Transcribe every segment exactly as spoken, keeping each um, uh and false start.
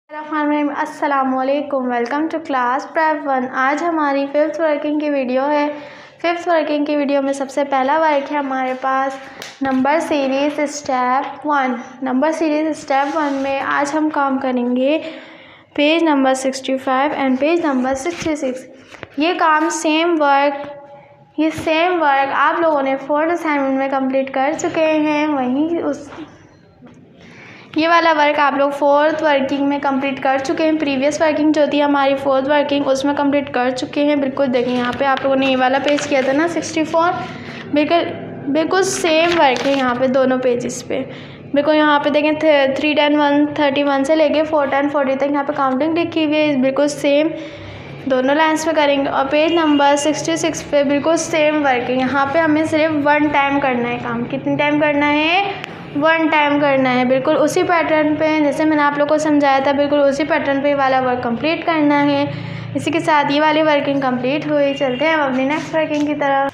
अस्सलामुअलैकुम, welcome to class prep one. आज हमारी फिफ्थ वर्किंग की वीडियो है। फिफ्थ वर्किंग की वीडियो में सबसे पहला वर्क है हमारे पास number series step one. Number series step one में आज हम काम करेंगे page number sixty five and page number sixty six. ये काम सेम वर्क ये सेम वर्क आप लोगों ने फोर्थ असाइनमेंट में कंप्लीट कर चुके हैं। वहीं उस ये वाला वर्क आप लोग फोर्थ वर्किंग में कंप्लीट कर चुके हैं। प्रीवियस वर्किंग जो थी हमारी फोर्थ वर्किंग उसमें कंप्लीट कर चुके हैं। बिल्कुल देखिए यहाँ पे आप लोगों ने ये वाला पेज किया था ना सिक्सटी फोर, बिल्कुल बिल्कुल सेम वर्क है यहाँ पे दोनों पेजेस पे। बिल्कुल यहाँ पे देखें three ten one thirty one से लेके फोर टेन फोर्टी तक यहाँ पे काउंटिंग लिखी हुई है। बिल्कुल सेम दोनों लाइन्स पे करेंगे। और पेज नंबर सिक्सटी सिक्स पे बिल्कुल सेम वर्क है। यहाँ पे हमें सिर्फ वन टाइम करना है काम। कितनी टाइम करना है? वन टाइम करना है। बिल्कुल उसी पैटर्न पे जैसे मैंने आप लोग को समझाया था, बिल्कुल उसी पैटर्न पे वाला वर्क कंप्लीट करना है। इसी के साथ ये वाली वर्किंग कंप्लीट हुई। चलते हैं अब अपनी नेक्स्ट वर्किंग की तरफ।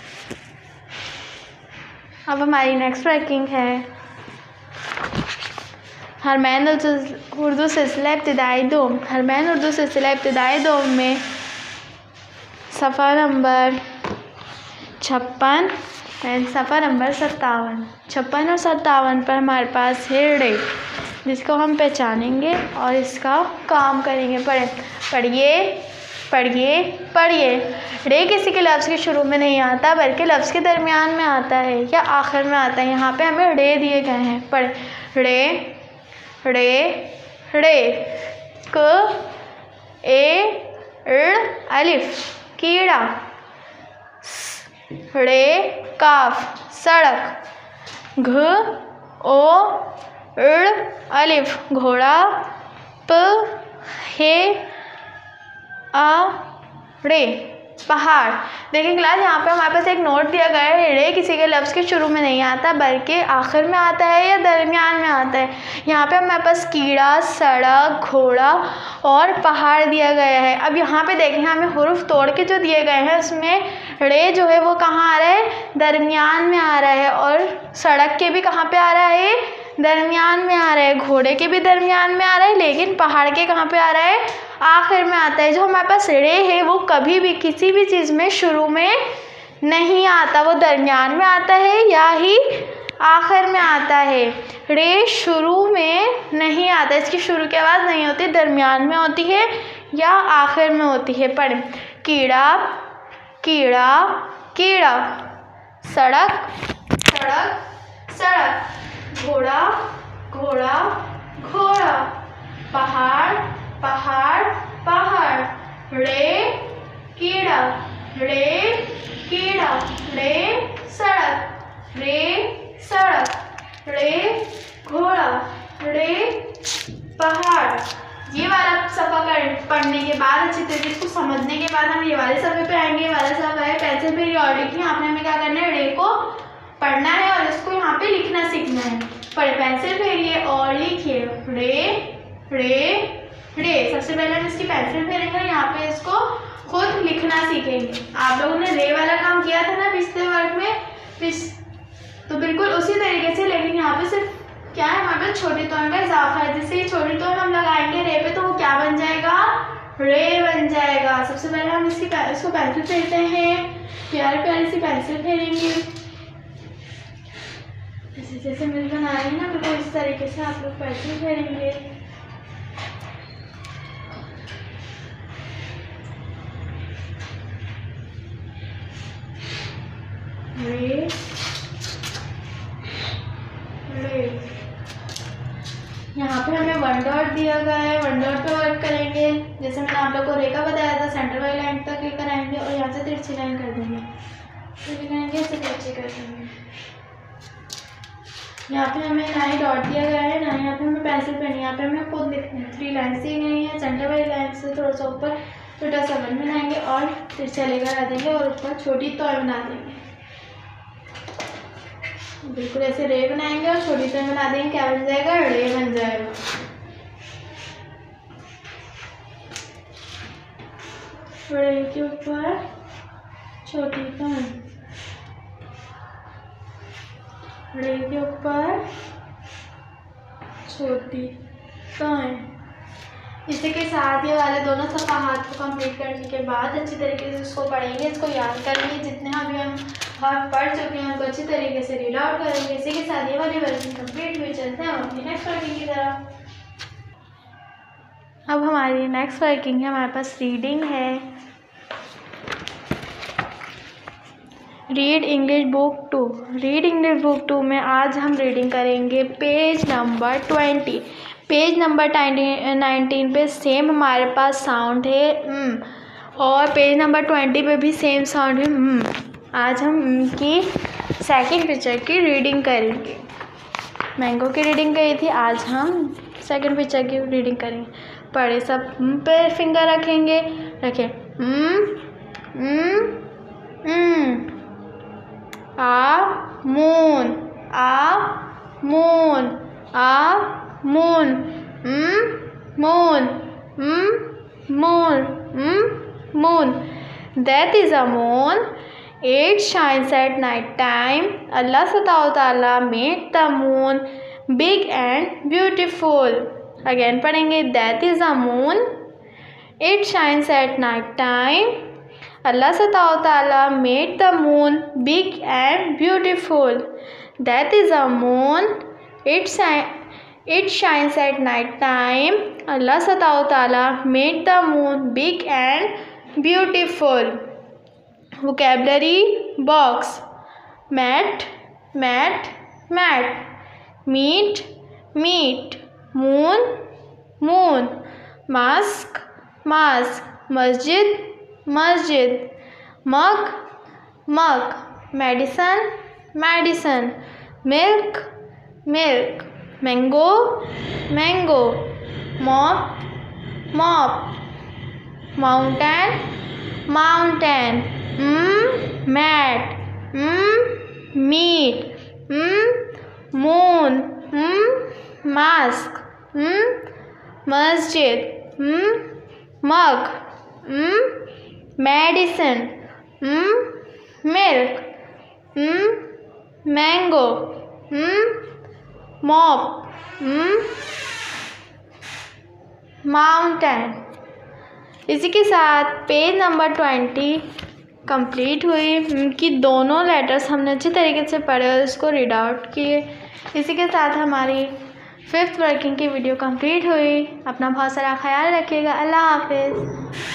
अब हमारी नेक्स्ट वर्किंग है हरमैन उर्दू सिलसिला इब्तिदाई दोम। हरमैन उर्दू सिलसिला इब्तिदाई दोम में सफ़ा नंबर छप्पन एंड सफ़ा नंबर सत्तावन छप्पन और सत्तावन पर हमारे पास है रे, जिसको हम पहचानेंगे और इसका काम करेंगे। पढ़े पढ़िए पढ़िए पढ़िए। रे किसी के लफ्ज़ के शुरू में नहीं आता बल्कि लफ्ज़ के दरमियान में आता है या आखिर में आता है। यहाँ पे हमें रे दिए गए हैं। पढ़े रे रे रे क ए ऋ अलिफ कीड़ा, रे काफ सड़क, घ ओ ऋ अलिफ घोड़ा, प हे आ रे पहाड़। देखिए क्लास यहाँ पे हमारे पास एक नोट दिया गया है। रे किसी के लफ्ज़ के शुरू में नहीं आता बल्कि आखिर में आता है या दरमियान में आता है। यहाँ पे हमारे पास कीड़ा, सड़क, घोड़ा और पहाड़ दिया गया है। अब यहाँ पे देखें हमें हुरूफ तोड़ के जो दिए गए हैं उसमें रे जो है वो कहाँ आ रहा है? दरमियान में आ रहा है। और सड़क के भी कहाँ पे आ रहा है? दरमियान में आ रहा है। घोड़े के भी दरमियान में आ रहा है, लेकिन पहाड़ के कहाँ पे आ रहा है? आखिर में आता है। जो हमारे पास रे है वो कभी भी किसी भी चीज़ में शुरू में नहीं आता, वो दरमियान में आता है या ही आखिर में आता है। रे शुरू में नहीं आता, इसकी शुरू की आवाज़ नहीं होती, दरमियान में होती है या आखिर में होती है। पढ़ें कीड़ा कीड़ा कीड़ा, सड़क सड़क सड़क, घोड़ा घोड़ा घोड़ा, पहाड़ पहाड़ पहाड़, रे कीड़ा रे कीड़ा, रे सड़क रे सड़क, रे घोड़ा रे पहाड़। ये वाला सफ़ा कर पढ़ने के बाद अच्छी तरीके से समझने के बाद हम ये वाले सफ़े पे आएंगे। ये वाला सफ़ा है पेंसिल पे और लिखिए। यहाँ पे हमें क्या करना है? रे को पढ़ना है और इसको यहाँ पे लिखना सीखना है। पढ़े पेंसिल फेरिए और लिखिए रे रे रे। सबसे पहले हम इसकी पेंसिल फेरेंगे, यहाँ पे इसको खुद लिखना सीखेंगे। आप लोगों ने रे वाला काम किया था ना पिछले वर्ग में, पिछ तो बिल्कुल उसी तरीके से, लेकिन यहाँ पे सिर्फ क्या है? हमारे पास छोटी तोड़ का इजाफा है। जैसे ये छोटी तोड़ हम लगाएंगे रे पे तो वो क्या बन जाएगा? रे बन जाएगा। सबसे पहले हम इसकी इसको पेंसिल फेरते हैं। प्यारे प्यारे सी पेंसिल फेरेंगे। जैसे जैसे मिल बना रही है ना, बिल्कुल इस तरीके से आप लोग पेंसिल फेरेंगे। रे रे। यहाँ पे हमें वन डॉट दिया गया है, वन डॉट पे वर्क करेंगे। जैसे मैंने आप लोग को रेखा बताया था, सेंटर वाली लाइन तक लेकर आएंगे और यहाँ से तिरछी लाइन कर देंगे। तिरछी करेंगे ऐसे तिरछी कर देंगे। यहाँ पे हमें ना ही डॉट दिया गया है ना यहाँ पे हमें पेंसिल पेन, यहाँ पे हमें खुद लिखना है। थ्री लाइन दी गई है, सेंटर वाली लाइन से थोड़ा सा ऊपर छोटा सा वन बनाएंगे और तिरछा लेकर आ जाएंगे और ऊपर छोटी तोड़ बना देंगे। बिल्कुल ऐसे रे बनाएंगे और छोटी तोड़ बना देंगे। क्या बन जाएगा? रे बन जाएगा। रे के ऊपर छोटी तोड़, रे के ऊपर छोटी तोड़। इसी के साथ ये वाले दोनों सफ़हात को कंप्लीट करने के बाद अच्छी तरीके से इसको पढ़ेंगे, इसको याद करेंगे। जितने अभी हम हाफ पढ़ चुके हैं उनको अच्छी तरीके से रीड आउट करेंगे। इसी के साथ ये वाली वर्किंग कंप्लीट हुई। चलते हैं अपनी नेक्स्ट वर्किंग की तरफ। अब हमारी नेक्स्ट वर्किंग है, हमारे पास रीडिंग है। Read English book two. Read English book two में आज हम रीडिंग करेंगे page number twenty. Page number nineteen पे सेम हमारे पास साउंड है उम, और पेज नंबर ट्वेंटी पे भी सेम साउंड है उम। आज हम उम की सेकंड पिक्चर की रीडिंग करेंगे। मैंगो की रीडिंग करी थी, आज हम सेकंड पिक्चर की रीडिंग करेंगे। पढ़े सब पे फिंगर रखेंगे, रखें um um um. Ah moon, ah moon, ah moon, um moon, um moon, um moon. That is a moon. It shines at night time. Allah Subhanahu wa Ta'ala made the moon big and beautiful. Again पढ़ेंगे। That is a moon. It shines at night time. Allah Subhanahu wa Ta'ala made the moon big and beautiful. That is a moon. It shines. It shines at night time. Allah Subhanahu wa Ta'ala made the moon big and beautiful. Vocabulary box. Mat, mat, mat. Meat, meat. Moon, moon. Mask, mask. Masjid, masjid. Mug, mug. Medicine, medicine. Milk, milk. Mango, mango. Mop, mop. Mountain, mountain. Mm, mat. Mm, meat. Mm, moon. Mm, mask. Mm, masjid. Mm, mug. Mm, medicine. Mm, milk. Mm, mango. Mm, mop. Mm, mountain. इसी के साथ page number twenty complete हुई। उनकी दोनों letters हमने अच्छी तरीके से पढ़े और इसको रीड आउट किए। इसी के साथ हमारी फिफ्थ वर्किंग की वीडियो कंप्लीट हुई। अपना बहुत सारा ख्याल रखिएगा। अल्लाह हाफिज़।